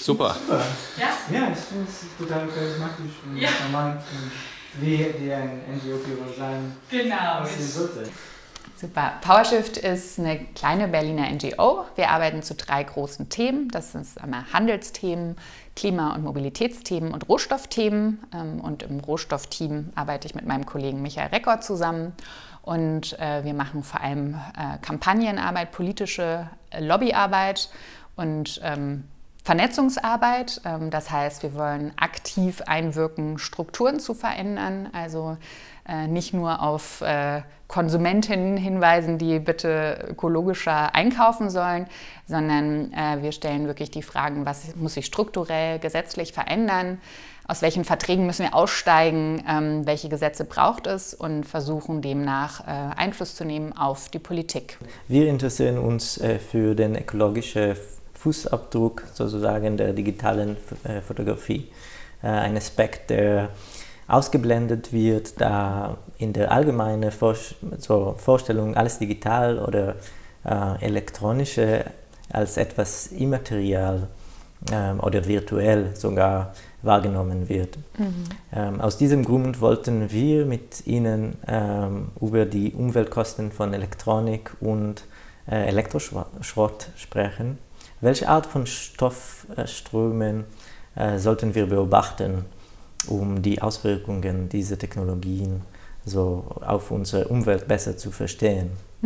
Super. Ja? Ja, ich finde es total charismatisch und charmant und wie ein NGO-Büro sein aussehen sollte. Super. PowerShift ist eine kleine Berliner NGO. Wir arbeiten zu 3 großen Themen. Das sind einmal Handelsthemen, Klima- und Mobilitätsthemen und Rohstoffthemen. Und im Rohstoffteam arbeite ich mit meinem Kollegen Michael Recker zusammen. Und wir machen vor allem Kampagnenarbeit, politische Lobbyarbeit und Vernetzungsarbeit. Das heißt, wir wollen aktiv einwirken, Strukturen zu verändern. Also nicht nur auf Konsumentinnen hinweisen, die bitte ökologischer einkaufen sollen, sondern wir stellen wirklich die Fragen, was muss sich strukturell, gesetzlich verändern, aus welchen Verträgen müssen wir aussteigen, welche Gesetze braucht es und versuchen demnach Einfluss zu nehmen auf die Politik. Wir interessieren uns für den ökologischen Fußabdruck sozusagen der digitalen Fotografie. Ein Aspekt, der ausgeblendet wird, da in der allgemeinen Vorstellung alles digital oder elektronische als etwas immaterial oder virtuell sogar wahrgenommen wird. Aus diesem Grund wollten wir mit Ihnen über die Umweltkosten von Elektronik und Elektroschrott sprechen. Welche Art von Stoffströmen sollten wir beobachten, um die Auswirkungen dieser Technologien so auf unsere Umwelt besser zu verstehen?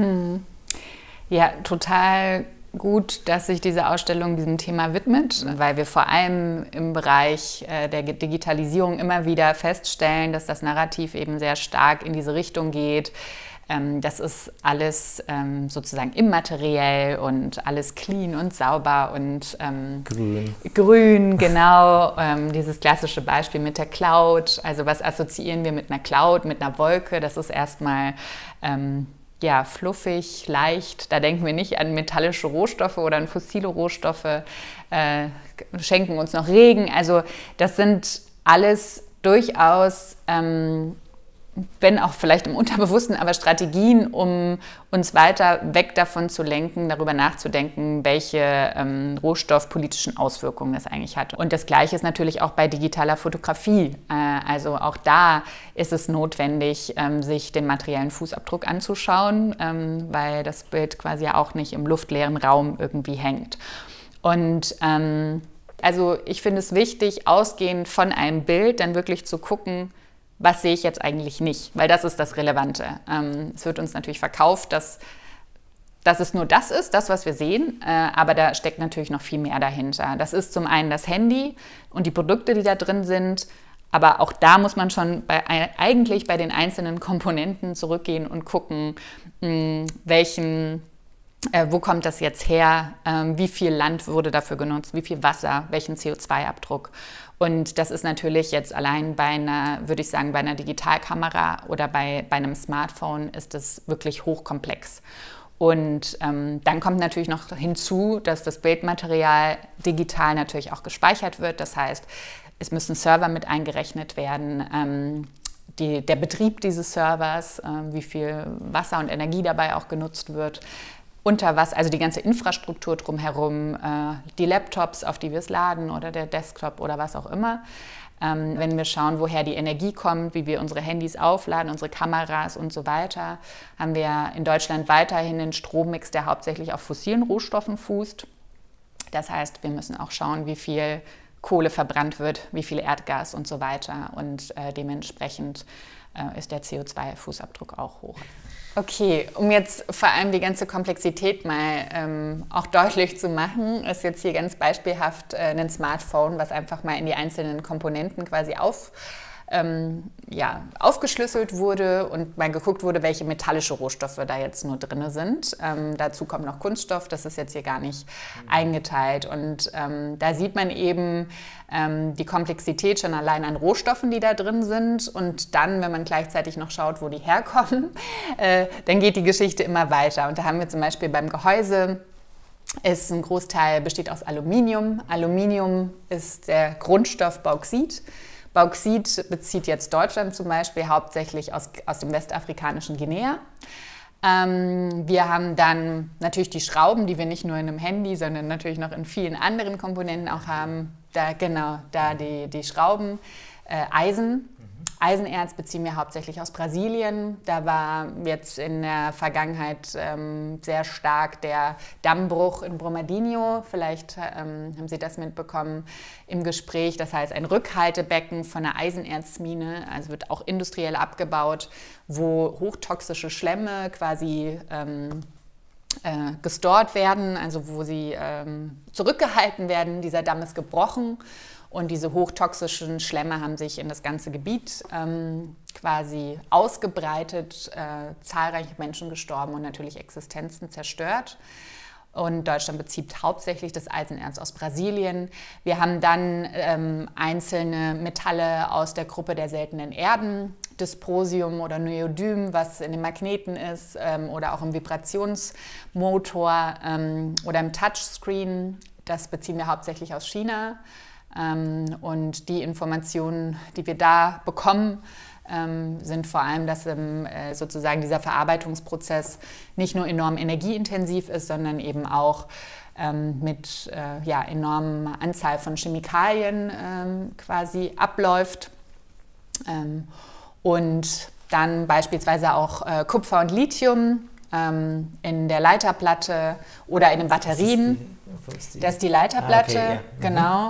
Ja, total gut, dass sich diese Ausstellung diesem Thema widmet, weil wir vor allem im Bereich der Digitalisierung immer wieder feststellen, dass das Narrativ eben sehr stark in diese Richtung geht. Das ist alles sozusagen immateriell und alles clean und sauber und grün, genau. Dieses klassische Beispiel mit der Cloud. Also was assoziieren wir mit einer Cloud, mit einer Wolke? Das ist erstmal ja, fluffig, leicht. Da denken wir nicht an metallische Rohstoffe oder an fossile Rohstoffe, schenken uns noch Regen. Also das sind alles durchaus wenn auch vielleicht im Unterbewussten, aber Strategien, um uns weiter weg davon zu lenken, darüber nachzudenken, welche rohstoffpolitischen Auswirkungen das eigentlich hat. Und das Gleiche ist natürlich auch bei digitaler Fotografie. Also auch da ist es notwendig, sich den materiellen Fußabdruck anzuschauen, weil das Bild quasi ja auch nicht im luftleeren Raum irgendwie hängt. Und also ich finde es wichtig, ausgehend von einem Bild dann wirklich zu gucken, was sehe ich jetzt eigentlich nicht, weil das ist das Relevante. Es wird uns natürlich verkauft, dass es nur das ist, das, was wir sehen, aber da steckt natürlich noch viel mehr dahinter. Das ist zum einen das Handy und die Produkte, die da drin sind, aber auch da muss man schon eigentlich bei den einzelnen Komponenten zurückgehen und gucken, wo kommt das jetzt her, wie viel Land wurde dafür genutzt, wie viel Wasser, welchen CO2-Abdruck. Und das ist natürlich jetzt allein bei einer, würde ich sagen, bei einer Digitalkamera oder bei einem Smartphone ist das wirklich hochkomplex. Und dann kommt natürlich noch hinzu, dass das Bildmaterial digital natürlich auch gespeichert wird. Das heißt, es müssen Server mit eingerechnet werden, der Betrieb dieses Servers, wie viel Wasser und Energie dabei auch genutzt wird. Unter was, also die ganze Infrastruktur drumherum, die Laptops, auf die wir es laden oder der Desktop oder was auch immer. Wenn wir schauen, woher die Energie kommt, wie wir unsere Handys aufladen, unsere Kameras und so weiter, haben wir in Deutschland weiterhin einen Strommix, der hauptsächlich auf fossilen Rohstoffen fußt. Das heißt, wir müssen auch schauen, wie viel Kohle verbrannt wird, wie viel Erdgas und so weiter. Und dementsprechend ist der CO2-Fußabdruck auch hoch. Okay, um jetzt vor allem die ganze Komplexität mal auch deutlich zu machen, ist jetzt hier ganz beispielhaft ein Smartphone, was einfach mal in die einzelnen Komponenten quasi aufgeschlüsselt wurde und mal geguckt wurde, welche metallische Rohstoffe da jetzt nur drin sind. Dazu kommt noch Kunststoff, das ist jetzt hier gar nicht eingeteilt. Und da sieht man eben die Komplexität schon allein an Rohstoffen, die da drin sind. Und dann, wenn man gleichzeitig noch schaut, wo die herkommen, dann geht die Geschichte immer weiter. Und da haben wir zum Beispiel beim Gehäuse, ein Großteil besteht aus Aluminium. Aluminium ist der Grundstoff Bauxit. Bauxit bezieht jetzt Deutschland zum Beispiel hauptsächlich aus dem westafrikanischen Guinea. Wir haben dann natürlich die Schrauben, die wir nicht nur in einem Handy, sondern natürlich noch in vielen anderen Komponenten auch haben. Da die Schrauben. Eisen. Eisenerz beziehen wir hauptsächlich aus Brasilien. Da war jetzt in der Vergangenheit sehr stark der Dammbruch in Brumadinho. Vielleicht haben Sie das mitbekommen im Gespräch. Das heißt, ein Rückhaltebecken von einer Eisenerzmine, also wird auch industriell abgebaut, wo hochtoxische Schlemme quasi gestort werden, also wo sie zurückgehalten werden. Dieser Damm ist gebrochen. Und diese hochtoxischen Schlemme haben sich in das ganze Gebiet quasi ausgebreitet, zahlreiche Menschen gestorben und natürlich Existenzen zerstört. Und Deutschland bezieht hauptsächlich das Eisenerz aus Brasilien. Wir haben dann einzelne Metalle aus der Gruppe der seltenen Erden, Dysprosium oder Neodym, was in den Magneten ist, oder auch im Vibrationsmotor oder im Touchscreen. Das beziehen wir hauptsächlich aus China. Und die Informationen, die wir da bekommen, sind vor allem, dass sozusagen dieser Verarbeitungsprozess nicht nur enorm energieintensiv ist, sondern eben auch mit enormer Anzahl von Chemikalien quasi abläuft. Und dann beispielsweise auch Kupfer und Lithium in der Leiterplatte oder in den Batterien. Das ist die Leiterplatte, okay, ja. Genau.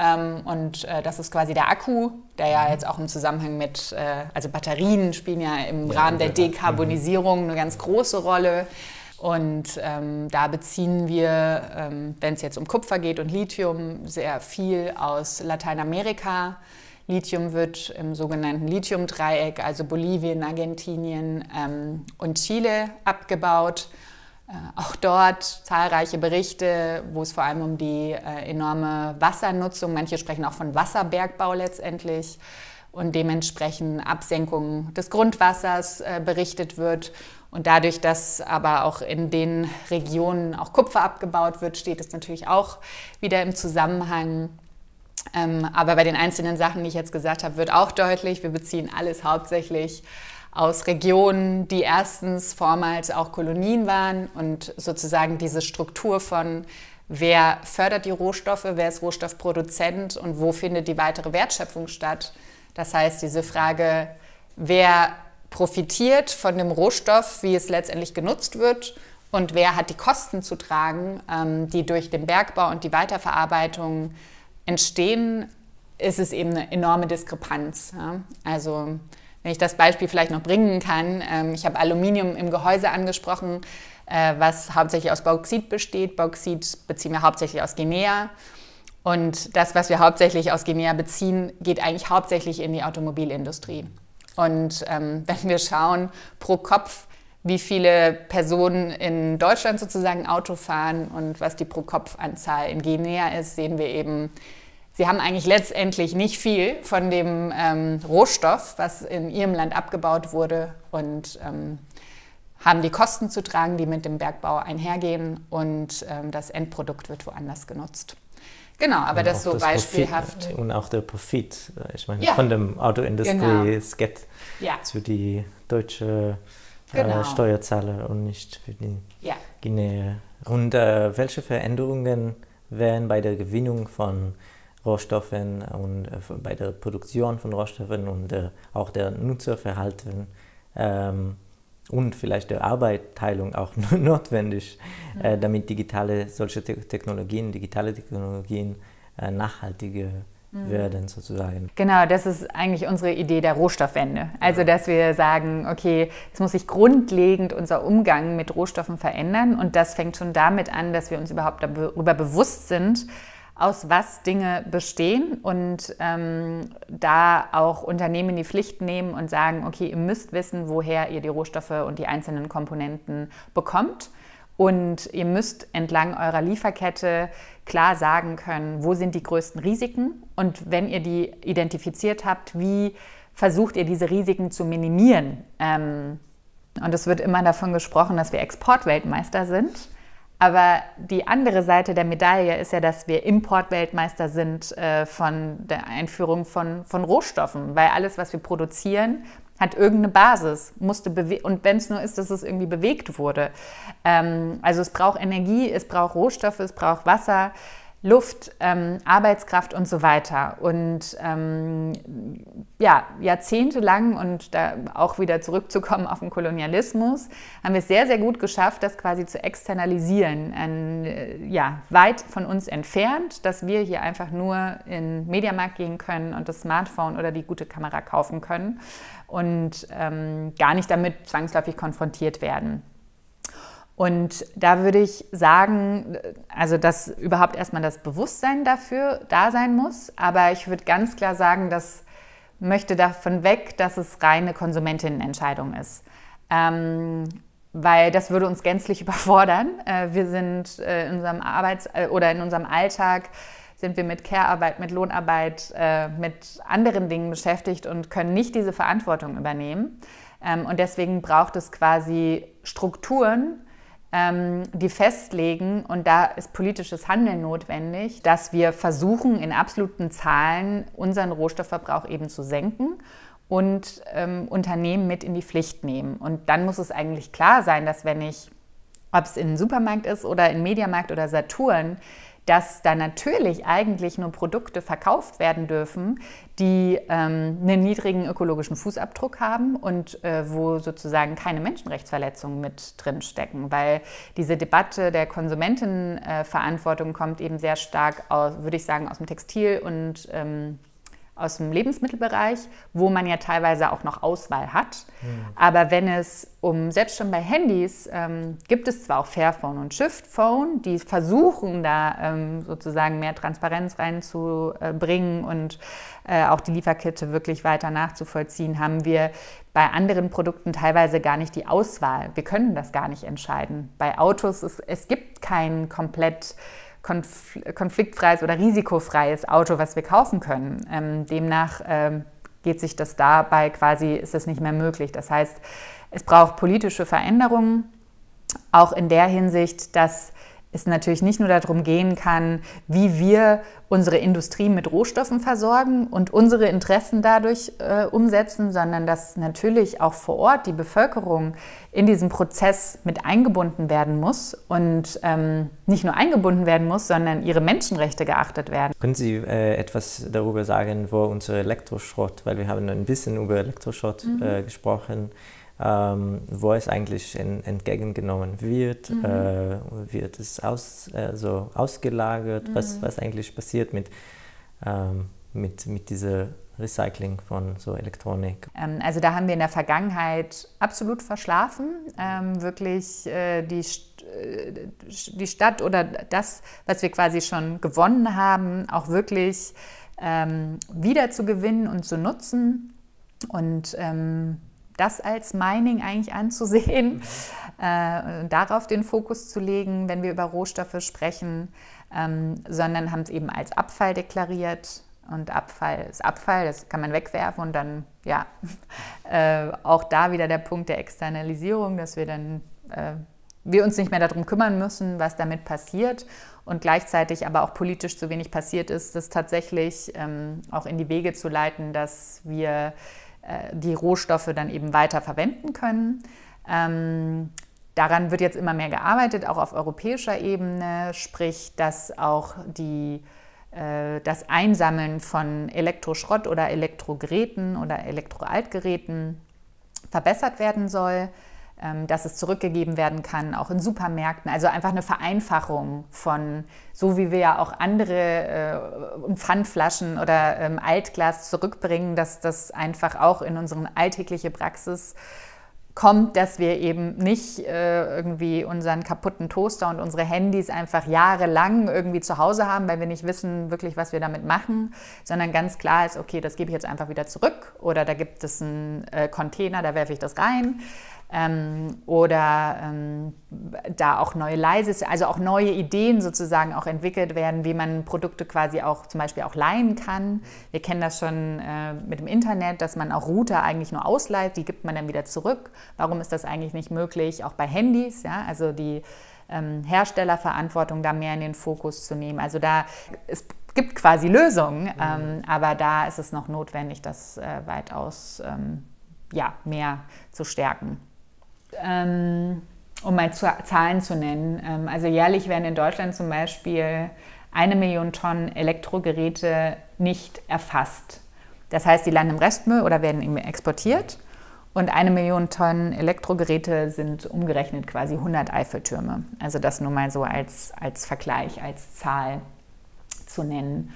Und das ist quasi der Akku, der ja jetzt auch im Zusammenhang mit, also Batterien spielen ja im Rahmen der Dekarbonisierung eine ganz große Rolle. Und da beziehen wir, wenn es jetzt um Kupfer geht und Lithium, sehr viel aus Lateinamerika. Lithium wird im sogenannten Lithiumdreieck, also Bolivien, Argentinien und Chile abgebaut. Auch dort zahlreiche Berichte, wo es vor allem um die enorme Wassernutzung, manche sprechen auch von Wasserbergbau letztendlich, und dementsprechend Absenkung des Grundwassers berichtet wird. Und dadurch, dass aber auch in den Regionen auch Kupfer abgebaut wird, steht es natürlich auch wieder im Zusammenhang. Aber bei den einzelnen Sachen, die ich jetzt gesagt habe, wird auch deutlich, wir beziehen alles hauptsächlich aus Regionen, die erstens vormals auch Kolonien waren, und sozusagen diese Struktur von wer fördert die Rohstoffe, wer ist Rohstoffproduzent und wo findet die weitere Wertschöpfung statt. Das heißt, diese Frage, wer profitiert von dem Rohstoff, wie es letztendlich genutzt wird, und wer hat die Kosten zu tragen, die durch den Bergbau und die Weiterverarbeitung entstehen, ist es eben eine enorme Diskrepanz. Ja? Also wenn ich das Beispiel vielleicht noch bringen kann, ich habe Aluminium im Gehäuse angesprochen, was hauptsächlich aus Bauxit besteht. Bauxit beziehen wir hauptsächlich aus Guinea. Und das, was wir hauptsächlich aus Guinea beziehen, geht eigentlich hauptsächlich in die Automobilindustrie. Und wenn wir schauen pro Kopf, wie viele Personen in Deutschland sozusagen Auto fahren und was die Pro-Kopf-Anzahl in Guinea ist, sehen wir eben, sie haben eigentlich letztendlich nicht viel von dem Rohstoff, was in ihrem Land abgebaut wurde, und haben die Kosten zu tragen, die mit dem Bergbau einhergehen, und das Endprodukt wird woanders genutzt. Genau, aber das so beispielhaft. Profit, und auch der Profit, ich meine, von der Autoindustrie, es geht zu die deutsche Steuerzahler und nicht für die Guinea. Und welche Veränderungen werden bei der Gewinnung von Rohstoffen und bei der Produktion von Rohstoffen und auch der Nutzerverhalten und vielleicht der Arbeitsteilung auch notwendig, damit digitale Technologien nachhaltiger werden sozusagen. Genau, das ist eigentlich unsere Idee der Rohstoffwende. Also, dass wir sagen, okay, es muss sich grundlegend unser Umgang mit Rohstoffen verändern, und das fängt schon damit an, dass wir uns überhaupt darüber bewusst sind, aus was Dinge bestehen, und da auch Unternehmen in die Pflicht nehmen und sagen, okay, ihr müsst wissen, woher ihr die Rohstoffe und die einzelnen Komponenten bekommt, und ihr müsst entlang eurer Lieferkette klar sagen können, wo sind die größten Risiken, und wenn ihr die identifiziert habt, wie versucht ihr diese Risiken zu minimieren. Und es wird immer davon gesprochen, dass wir Exportweltmeister sind. Aber die andere Seite der Medaille ist ja, dass wir Importweltmeister sind von der Einführung von Rohstoffen, weil alles, was wir produzieren, hat irgendeine Basis, und wenn es nur ist, dass es irgendwie bewegt wurde. Also es braucht Energie, es braucht Rohstoffe, es braucht Wasser, Luft, Arbeitskraft und so weiter. Und ja, jahrzehntelang, und da auch wieder zurückzukommen auf den Kolonialismus, haben wir es sehr, sehr gut geschafft, das quasi zu externalisieren, ja, weit von uns entfernt, dass wir hier einfach nur in den Mediamarkt gehen können und das Smartphone oder die gute Kamera kaufen können und gar nicht damit zwangsläufig konfrontiert werden. Und da würde ich sagen, also dass überhaupt erstmal das Bewusstsein dafür da sein muss. Aber ich würde ganz klar sagen, dass möchte davon weg, dass es reine Konsumentinnenentscheidung ist. Weil das würde uns gänzlich überfordern. Wir sind in unserem in unserem Alltag sind wir mit Care-Arbeit, mit Lohnarbeit, mit anderen Dingen beschäftigt und können nicht diese Verantwortung übernehmen. Und deswegen braucht es quasi Strukturen, die festlegen, und da ist politisches Handeln notwendig, dass wir versuchen, in absoluten Zahlen unseren Rohstoffverbrauch eben zu senken und Unternehmen mit in die Pflicht nehmen. Und dann muss es eigentlich klar sein, dass wenn ich, ob es in einem Supermarkt ist oder in Mediamarkt oder Saturn, dass da natürlich eigentlich nur Produkte verkauft werden dürfen, die einen niedrigen ökologischen Fußabdruck haben und wo sozusagen keine Menschenrechtsverletzungen mit drin stecken. Weil diese Debatte der Konsumentenverantwortung kommt eben sehr stark aus, würde ich sagen, aus dem Textil- und aus dem Lebensmittelbereich, wo man ja teilweise auch noch Auswahl hat. Aber wenn es selbst schon bei Handys, gibt es zwar auch Fairphone und Shiftphone, die versuchen da sozusagen mehr Transparenz reinzubringen und auch die Lieferkette wirklich weiter nachzuvollziehen, haben wir bei anderen Produkten teilweise gar nicht die Auswahl. Wir können das gar nicht entscheiden. Bei Autos, es gibt kein komplett konfliktfreies oder risikofreies Auto, was wir kaufen können. Demnach geht sich das dabei quasi, ist das nicht mehr möglich. Das heißt, es braucht politische Veränderungen, auch in der Hinsicht, dass es natürlich nicht nur darum gehen kann, wie wir unsere Industrie mit Rohstoffen versorgen und unsere Interessen dadurch umsetzen, sondern dass natürlich auch vor Ort die Bevölkerung in diesen Prozess mit eingebunden werden muss und nicht nur eingebunden werden muss, sondern ihre Menschenrechte geachtet werden. Können Sie etwas darüber sagen, wo unser Elektroschrott, weil wir haben ein bisschen über Elektroschrott gesprochen, wo es eigentlich entgegengenommen wird, wird es ausgelagert, was eigentlich passiert mit dieser Recycling von so Elektronik? Also da haben wir in der Vergangenheit absolut verschlafen, wirklich die Stadt oder das, was wir quasi schon gewonnen haben, auch wirklich wieder zu gewinnen und zu nutzen und das als Mining eigentlich anzusehen, darauf den Fokus zu legen, wenn wir über Rohstoffe sprechen, sondern haben es eben als Abfall deklariert. Und Abfall ist Abfall, das kann man wegwerfen und dann, ja, auch da wieder der Punkt der Externalisierung, dass wir dann wir uns nicht mehr darum kümmern müssen, was damit passiert und gleichzeitig aber auch politisch zu wenig passiert ist, das tatsächlich auch in die Wege zu leiten, dass wir die Rohstoffe dann eben weiter verwenden können. Daran wird jetzt immer mehr gearbeitet, auch auf europäischer Ebene, sprich, dass auch das Einsammeln von Elektroschrott oder Elektrogeräten oder Elektroaltgeräten verbessert werden soll, dass es zurückgegeben werden kann, auch in Supermärkten. Also einfach eine Vereinfachung von, so wie wir ja auch andere Pfandflaschen oder Altglas zurückbringen, dass das einfach auch in unsere alltägliche Praxis kommt, dass wir eben nicht irgendwie unseren kaputten Toaster und unsere Handys einfach jahrelang irgendwie zu Hause haben, weil wir nicht wissen wirklich, was wir damit machen, sondern ganz klar ist, okay, das gebe ich jetzt einfach wieder zurück oder da gibt es einen Container, da werfe ich das rein. Da auch neue also auch neue Ideen sozusagen auch entwickelt werden, wie man Produkte quasi auch zum Beispiel auch leihen kann. Wir kennen das schon mit dem Internet, dass man auch Router eigentlich nur ausleiht, die gibt man dann wieder zurück. Warum ist das eigentlich nicht möglich, auch bei Handys? Ja? Also die Herstellerverantwortung da mehr in den Fokus zu nehmen. Also es gibt quasi Lösungen, aber da ist es noch notwendig, das weitaus mehr zu stärken. Um mal Zahlen zu nennen, also jährlich werden in Deutschland zum Beispiel 1 Million Tonnen Elektrogeräte nicht erfasst. Das heißt, die landen im Restmüll oder werden eben exportiert. Und 1 Million Tonnen Elektrogeräte sind umgerechnet quasi 100 Eiffeltürme. Also das nur mal so als Vergleich, als Zahl zu nennen.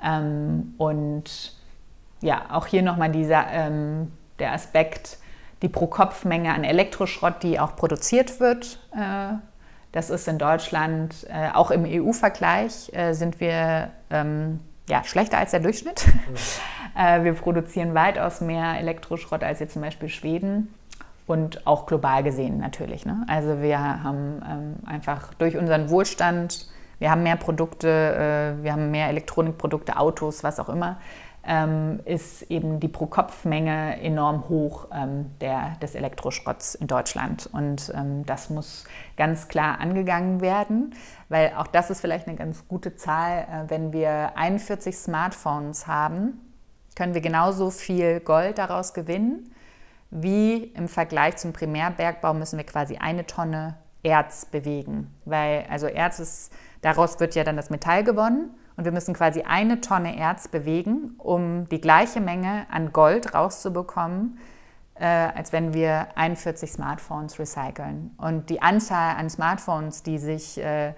Und ja, auch hier nochmal der Aspekt, die Pro-Kopf-Menge an Elektroschrott, die auch produziert wird. Das ist in Deutschland, auch im EU-Vergleich, sind wir schlechter als der Durchschnitt. Wir produzieren weitaus mehr Elektroschrott als jetzt zum Beispiel Schweden und auch global gesehen natürlich. Ne? Also wir haben einfach durch unseren Wohlstand, wir haben mehr Produkte, wir haben mehr Elektronikprodukte, Autos, was auch immer, ist eben die Pro-Kopf-Menge enorm hoch des Elektroschrotts in Deutschland. Und das muss ganz klar angegangen werden, weil auch das ist vielleicht eine ganz gute Zahl. Wenn wir 41 Smartphones haben, können wir genauso viel Gold daraus gewinnen, wie im Vergleich zum Primärbergbau müssen wir quasi 1 Tonne Erz bewegen. Weil also daraus wird ja dann das Metall gewonnen. Und wir müssen quasi 1 Tonne Erz bewegen, um die gleiche Menge an Gold rauszubekommen, als wenn wir 41 Smartphones recyceln. Und die Anzahl an Smartphones, die sich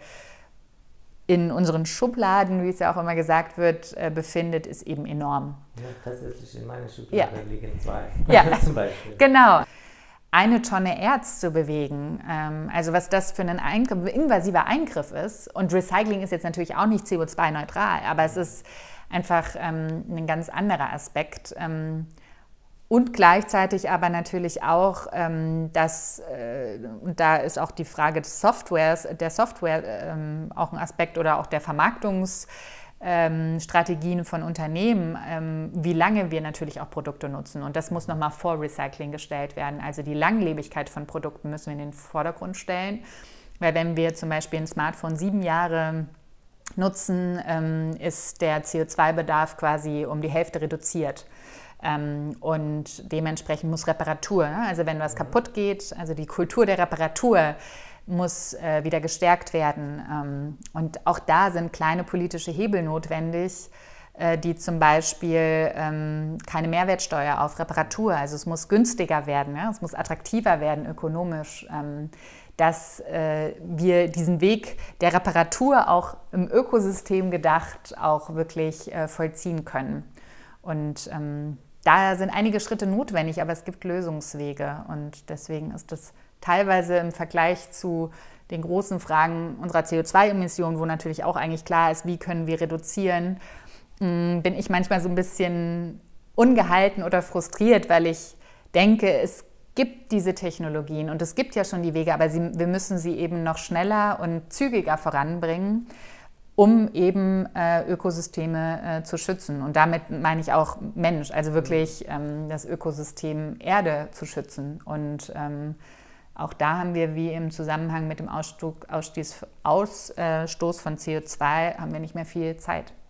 in unseren Schubladen, wie es ja auch immer gesagt wird, befindet, ist eben enorm. Ja, tatsächlich in meiner Schublade liegen 2. Ja, zum Beispiel. Genau. 1 Tonne Erz zu bewegen, also was das für ein invasiver Eingriff ist. Und Recycling ist jetzt natürlich auch nicht CO2-neutral, aber es ist einfach ein ganz anderer Aspekt. Und gleichzeitig aber natürlich auch, und da ist auch die Frage der Software auch ein Aspekt oder auch der Vermarktungsstrategien von Unternehmen, wie lange wir natürlich auch Produkte nutzen. Und das muss nochmal vor Recycling gestellt werden. Also die Langlebigkeit von Produkten müssen wir in den Vordergrund stellen. Weil wenn wir zum Beispiel ein Smartphone 7 Jahre nutzen, ist der CO2-Bedarf quasi um die Hälfte reduziert. Und dementsprechend muss Reparatur, also wenn was kaputt geht, also die Kultur der Reparatur muss wieder gestärkt werden. Und auch da sind kleine politische Hebel notwendig, die zum Beispiel keine Mehrwertsteuer auf Reparatur, also es muss günstiger werden, es muss attraktiver werden ökonomisch, dass wir diesen Weg der Reparatur auch im Ökosystem gedacht auch wirklich vollziehen können. Und da sind einige Schritte notwendig, aber es gibt Lösungswege und deswegen ist das teilweise im Vergleich zu den großen Fragen unserer CO2-Emissionen, wo natürlich auch eigentlich klar ist, wie können wir reduzieren, bin ich manchmal so ein bisschen ungehalten oder frustriert, weil ich denke, es gibt diese Technologien und es gibt ja schon die Wege, aber wir müssen sie eben noch schneller und zügiger voranbringen, um eben Ökosysteme zu schützen. Und damit meine ich auch Mensch, also wirklich das Ökosystem Erde zu schützen. Und auch da haben wir, wie im Zusammenhang mit dem Ausstoß von CO2, haben wir nicht mehr viel Zeit.